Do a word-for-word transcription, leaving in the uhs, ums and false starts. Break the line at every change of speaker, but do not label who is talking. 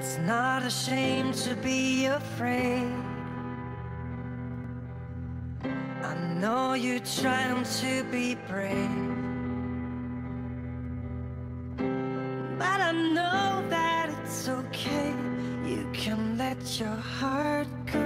It's not a shame to be afraid. I know you're trying to be brave, but I know that it's okay. You can let your heart go.